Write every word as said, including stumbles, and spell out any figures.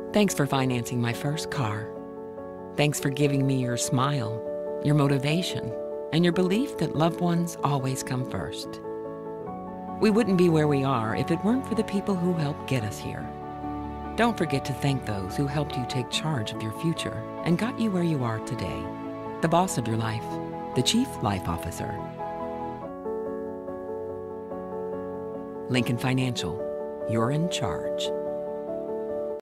Thanks for financing my first car. Thanks for giving me your smile, your motivation, and your belief that loved ones always come first. We wouldn't be where we are if it weren't for the people who helped get us here. Don't forget to thank those who helped you take charge of your future and got you where you are today. The boss of your life, the Chief Life Officer. Lincoln Financial, you're in charge.